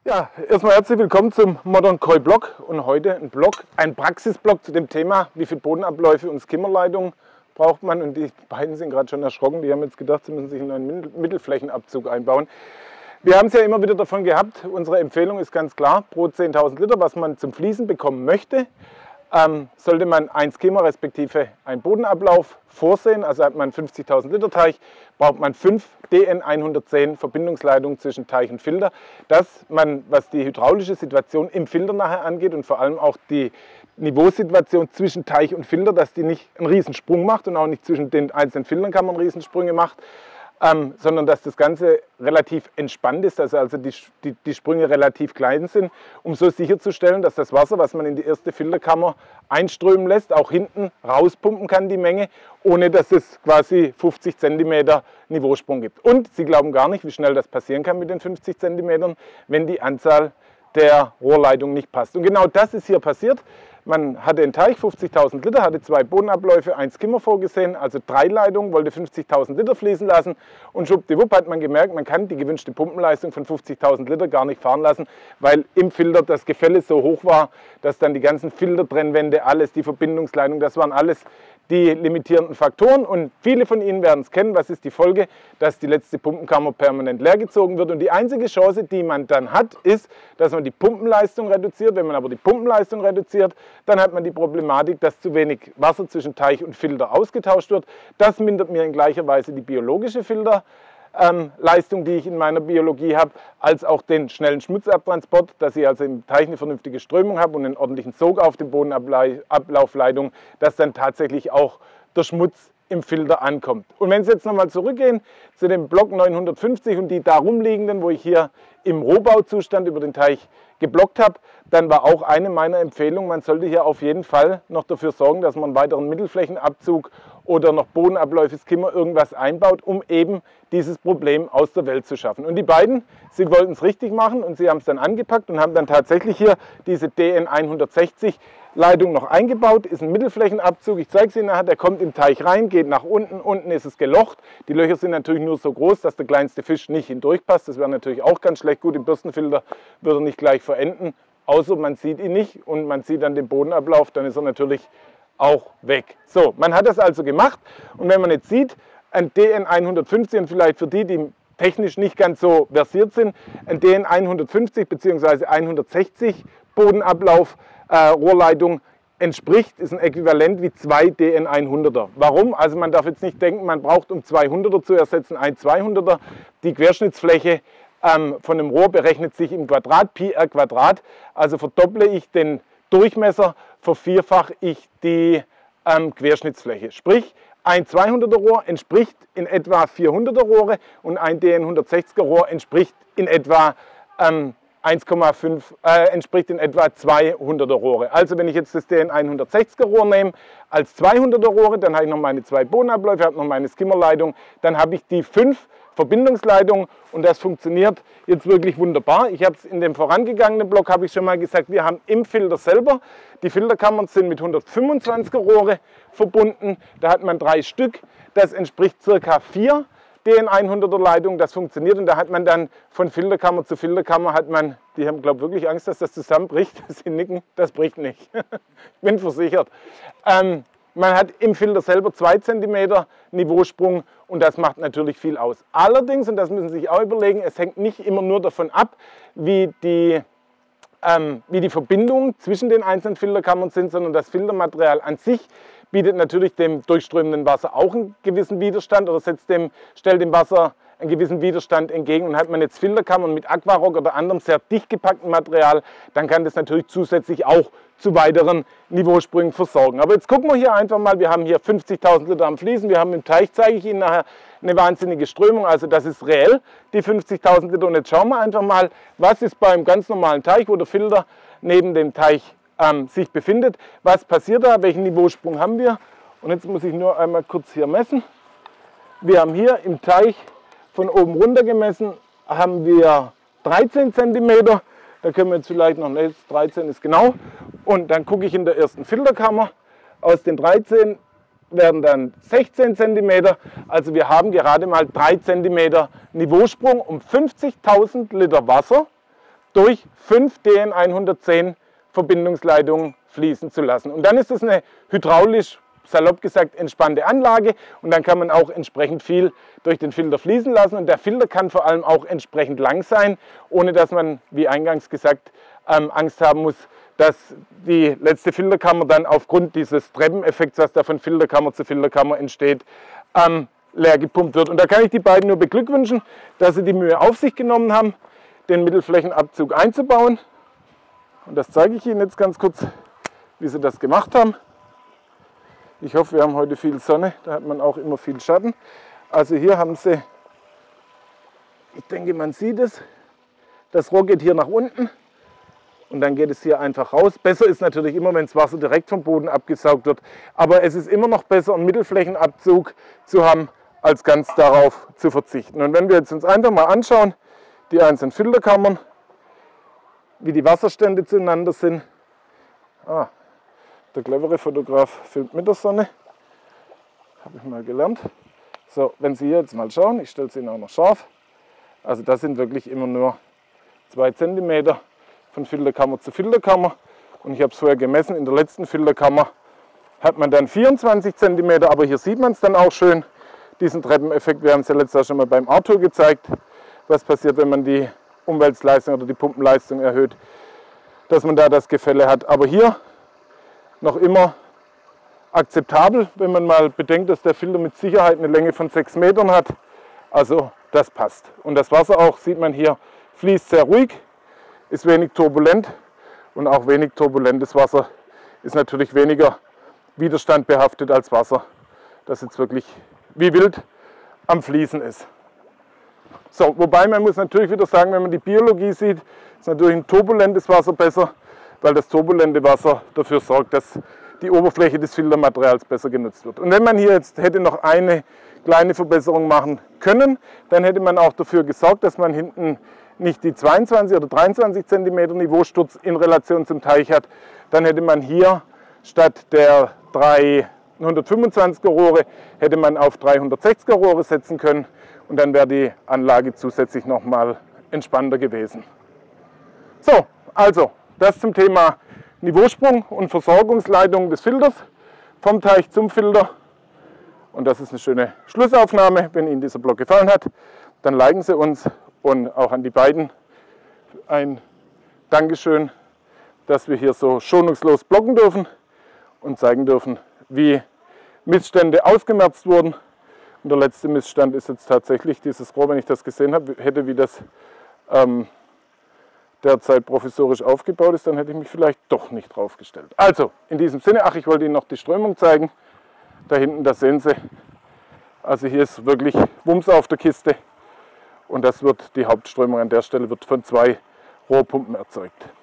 Ja, erstmal herzlich willkommen zum Modern Koi Blog und heute ein Praxisblog zu dem Thema, wie viele Bodenabläufe und Skimmerleitungen braucht man. Und die beiden sind gerade schon erschrocken, die haben jetzt gedacht, sie müssen sich einen neuen Mittelflächenabzug einbauen. Wir haben es ja immer wieder davon gehabt, unsere Empfehlung ist ganz klar, pro 10.000 Liter, was man zum Fließen bekommen möchte, sollte man ein Skimmer respektive einen Bodenablauf vorsehen. Also hat man 50.000 Liter Teich, braucht man 5 DN110 Verbindungsleitungen zwischen Teich und Filter, dass man, was die hydraulische Situation im Filter nachher angeht und vor allem auch die Niveausituation zwischen Teich und Filter, dass die nicht einen Riesensprung macht und auch nicht zwischen den einzelnen Filtern kann man Riesensprünge macht, sondern dass das Ganze relativ entspannt ist, also die Sprünge relativ klein sind, um so sicherzustellen, dass das Wasser, was man in die erste Filterkammer einströmen lässt, auch hinten rauspumpen kann, die Menge, ohne dass es quasi 50 cm Niveausprung gibt. Und Sie glauben gar nicht, wie schnell das passieren kann mit den 50 cm, wenn die Anzahl der Rohrleitung nicht passt. Und genau das ist hier passiert. Man hatte einen Teich, 50.000 Liter, hatte 2 Bodenabläufe, ein Skimmer vorgesehen, also 3 Leitungen, wollte 50.000 Liter fließen lassen und schwuppdiwupp hat man gemerkt, man kann die gewünschte Pumpenleistung von 50.000 Liter gar nicht fahren lassen, weil im Filter das Gefälle so hoch war, dass dann die ganzen Filtertrennwände, alles, die Verbindungsleitung, das waren alles die limitierenden Faktoren und viele von Ihnen werden es kennen. Was ist die Folge? Dass die letzte Pumpenkammer permanent leer gezogen wird und die einzige Chance, die man dann hat, ist, dass man die Pumpenleistung reduziert. Wenn man aber die Pumpenleistung reduziert, dann hat man die Problematik, dass zu wenig Wasser zwischen Teich und Filter ausgetauscht wird. Das mindert mir in gleicher Weise die biologische Filterleistung, die ich in meiner Biologie habe, als auch den schnellen Schmutzabtransport, dass ich also im Teich eine vernünftige Strömung habe und einen ordentlichen Sog auf den Bodenablaufleitungen, dass dann tatsächlich auch der Schmutz im Filter ankommt. Und wenn Sie jetzt nochmal zurückgehen zu dem Block 950 und die darum liegenden, wo ich hier im Rohbauzustand über den Teich geblockt habe, dann war auch eine meiner Empfehlungen, man sollte hier auf jeden Fall noch dafür sorgen, dass man einen weiteren Mittelflächenabzug oder noch Bodenabläufe, Skimmer, irgendwas einbaut, um eben dieses Problem aus der Welt zu schaffen. Und die beiden, sie wollten es richtig machen und sie haben es dann angepackt und haben dann tatsächlich hier diese DN160 Leitung noch eingebaut, ist ein Mittelflächenabzug. Ich zeige es Ihnen nachher, der kommt im Teich rein, geht nach unten, unten ist es gelocht. Die Löcher sind natürlich nur so groß, dass der kleinste Fisch nicht hindurchpasst. Das wäre natürlich auch ganz schlecht. Gut, im Bürstenfilter würde er nicht gleich verenden, außer man sieht ihn nicht und man sieht dann den Bodenablauf, dann ist er natürlich auch weg. So, man hat das also gemacht und wenn man jetzt sieht, ein DN150 und vielleicht für die, die technisch nicht ganz so versiert sind, ein DN150 bzw. 160 Bodenablauf Rohrleitung entspricht, ist ein Äquivalent wie 2 DN100er. Warum? Also man darf jetzt nicht denken, man braucht, um 200er zu ersetzen, ein 200er. Die Querschnittsfläche von einem Rohr berechnet sich im Quadrat, Pi r Quadrat. Also verdopple ich den Durchmesser, vervierfache ich die Querschnittsfläche. Sprich, ein 200er Rohr entspricht in etwa 400er Rohre und ein DN160er Rohr entspricht in etwa 1,5 entspricht in etwa 200er Rohre. Also wenn ich jetzt das DN160er Rohr nehme als 200er Rohre, dann habe ich noch meine 2 Bodenabläufe, habe noch meine Skimmerleitung, dann habe ich die 5 Verbindungsleitungen und das funktioniert jetzt wirklich wunderbar. Ich habe es in dem vorangegangenen Block, habe ich schon mal gesagt, wir haben im Filter selber, die Filterkammern sind mit 125er Rohre verbunden, da hat man 3 Stück, das entspricht ca. 4 DN100er Leitung, das funktioniert und da hat man dann von Filterkammer zu Filterkammer hat man, die haben glaube ich wirklich Angst, dass das zusammenbricht, sie nicken, das bricht nicht, ich bin versichert. Man hat im Filter selber 2 cm Niveausprung und das macht natürlich viel aus. Allerdings, und das müssen Sie sich auch überlegen, es hängt nicht immer nur davon ab, wie die Verbindungen zwischen den einzelnen Filterkammern sind, sondern das Filtermaterial an sich bietet natürlich dem durchströmenden Wasser auch einen gewissen Widerstand oder stellt dem Wasser einen gewissen Widerstand entgegen. Und hat man jetzt Filterkammern mit Aquarock oder anderem sehr dicht gepackten Material, dann kann das natürlich zusätzlich auch zu weiteren Niveausprüngen versorgen. Aber jetzt gucken wir hier einfach mal, wir haben hier 50.000 Liter am Fließen, wir haben im Teich, zeige ich Ihnen nachher, eine wahnsinnige Strömung, also das ist reell, die 50.000 Liter. Und jetzt schauen wir einfach mal, was ist beim ganz normalen Teich, wo der Filter neben dem Teich sich befindet, was passiert da, welchen Niveausprung haben wir. Und jetzt muss ich nur einmal kurz hier messen. Wir haben hier im Teich von oben runter gemessen, haben wir 13 cm, da können wir jetzt vielleicht noch, ne, 13 ist genau. Und dann gucke ich in der ersten Filterkammer, aus den 13 werden dann 16 cm, also wir haben gerade mal 3 cm Niveausprung um 50.000 Liter Wasser, durch 5 DN110 Verbindungsleitungen fließen zu lassen. Und dann ist es eine hydraulisch, salopp gesagt, entspannte Anlage und dann kann man auch entsprechend viel durch den Filter fließen lassen und der Filter kann vor allem auch entsprechend lang sein, ohne dass man, wie eingangs gesagt, Angst haben muss, dass die letzte Filterkammer dann aufgrund dieses Treppeneffekts, was da von Filterkammer zu Filterkammer entsteht, leer gepumpt wird. Und da kann ich die beiden nur beglückwünschen, dass sie die Mühe auf sich genommen haben, den Mittelflächenabzug einzubauen. Und das zeige ich Ihnen jetzt ganz kurz, wie sie das gemacht haben. Ich hoffe, wir haben heute viel Sonne, da hat man auch immer viel Schatten. Also hier haben sie, ich denke, man sieht es, das Rohr geht hier nach unten und dann geht es hier einfach raus. Besser ist natürlich immer, wenn das Wasser direkt vom Boden abgesaugt wird, aber es ist immer noch besser, einen Mittelflächenabzug zu haben, als ganz darauf zu verzichten. Und wenn wir jetzt uns einfach mal anschauen, die einzelnen Filterkammern, wie die Wasserstände zueinander sind. Der clevere Fotograf filmt mit der Sonne. Habe ich mal gelernt. So, wenn Sie hier jetzt mal schauen, ich stelle es Ihnen auch noch scharf. Also das sind wirklich immer nur 2 cm von Filterkammer zu Filterkammer. Und ich habe es vorher gemessen, in der letzten Filterkammer hat man dann 24 cm, aber hier sieht man es dann auch schön, diesen Treppeneffekt. Wir haben es ja letztes Jahr schon mal beim Arthur gezeigt, was passiert, wenn man die Umwälzleistung oder die Pumpenleistung erhöht, dass man da das Gefälle hat. Aber hier noch immer akzeptabel, wenn man mal bedenkt, dass der Filter mit Sicherheit eine Länge von 6 Metern hat. Also das passt. Und das Wasser auch, sieht man hier, fließt sehr ruhig, ist wenig turbulent und auch wenig turbulentes Wasser ist natürlich weniger widerstandbehaftet als Wasser, das jetzt wirklich wie wild am Fließen ist. So, wobei man muss natürlich wieder sagen, wenn man die Biologie sieht, ist natürlich ein turbulentes Wasser besser, weil das turbulente Wasser dafür sorgt, dass die Oberfläche des Filtermaterials besser genutzt wird. Und wenn man hier jetzt hätte noch eine kleine Verbesserung machen können, dann hätte man auch dafür gesorgt, dass man hinten nicht die 22 oder 23 cm Niveausturz in Relation zum Teich hat. Dann hätte man hier statt der 325er Rohre, hätte man auf 360er Rohre setzen können. Und dann wäre die Anlage zusätzlich nochmal entspannter gewesen. So, also das zum Thema Niveausprung und Versorgungsleitung des Filters vom Teich zum Filter. Und das ist eine schöne Schlussaufnahme. Wenn Ihnen dieser Blog gefallen hat, dann liken Sie uns und auch an die beiden ein Dankeschön, dass wir hier so schonungslos bloggen dürfen und zeigen dürfen, wie Missstände ausgemerzt wurden. Und der letzte Missstand ist jetzt tatsächlich dieses Rohr, wenn ich das gesehen hätte, wie das derzeit provisorisch aufgebaut ist, dann hätte ich mich vielleicht doch nicht drauf gestellt. Also, in diesem Sinne, ich wollte Ihnen noch die Strömung zeigen. Da hinten, das sehen Sie. Also hier ist wirklich Wumms auf der Kiste. Und das wird, die Hauptströmung an der Stelle wird von 2 Rohrpumpen erzeugt.